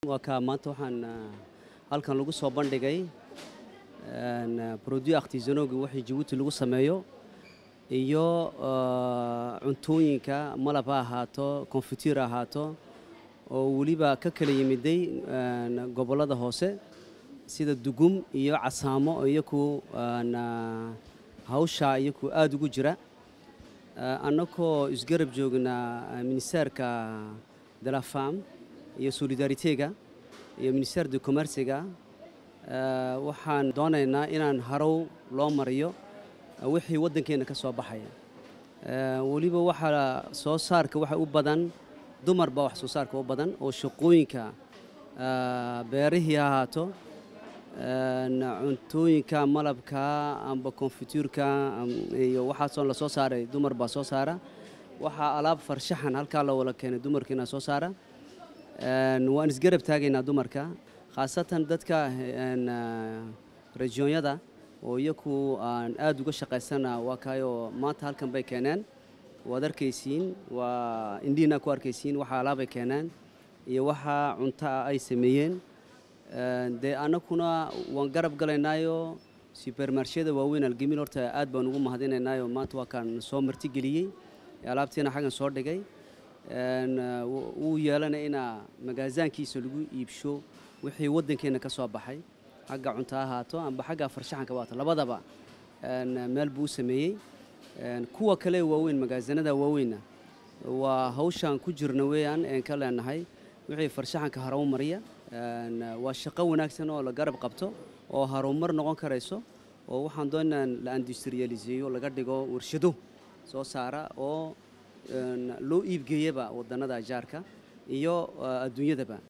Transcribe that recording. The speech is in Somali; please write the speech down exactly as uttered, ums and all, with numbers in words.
Waka maanta waxaan halkan lagu soo bandhigay product artisanal wixii Djibouti lagu sameeyo iyo cuntooyinka malab ha ahaato confiture ahaato oo waliba ka kala yimiday gobolada hoose sida dugum iyo casaamo iyo ku hawsha iyo ku aad ugu jira annako isgarab joogna ministerka de la femme iyo solidarité-ga iyo ministère du commerce-ga waxaan doonaynaa inaan harow loo mariyo wixii wadankeena ka soo baxaya waliba waxa soo saarka waxa u badan dumar ba wax soo saarka u badan oo shaqooyinka beerihii ahaato cuntooyinka malabka amba confiture-ka iyo waxa soo la soo saaray dumar ba soo saara waxa alaab farshaxan halka la wada keenay dumarkina soo saara waan isgarab taagaynaa dumarka khaasatan dadka regionyada oo iyagu aan aad uga shaqeysana waa kaayo maanta halkan bay keeneen waad arkaysiin waa indina ku arkaysiin waxa alaab ay keeneen iyo waxa cunto ay sameeyeen de anakuna waan garab galaynaayo supermarketda waaweyn algemin horta aad baan ugu mahadinaynaayo maanta waa kan soo marti galiyay alaabteena xagan soo dhigay uu yeelana ina magaazankiisa lagu iibsho wixii wadankeena ka soo baxay xagga cunto ahaato amba xagga farshaxanka waata labadaba meel buu sameeyay kuwa kale waaweyn magaazanada waaweyn waa hawshan ku jirna weeyaan ee ka leenahay wixii farshaxanka haraw mariya waa shaqo wanaagsan oo la garab qabto oo harumar noqon karayso oo waxaan doonaa la industrialiseeyo laga dhigo warshado soo saara oo loo iibgeeyaba wadanada jaarka iyo adduunyadaba